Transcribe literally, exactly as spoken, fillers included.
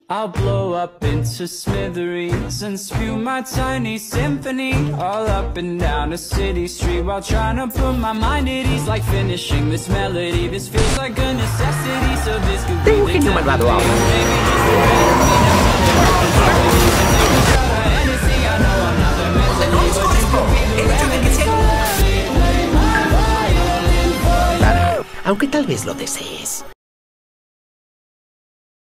I'll blow up into smithereens and spew my tiny symphony all up and down a city street while trying to put my mind at ease, like finishing this melody. This feels like a necessity, so this could be Tengo the genio malvado ahora. maybe just the better me Claro, aunque tal vez lo desees.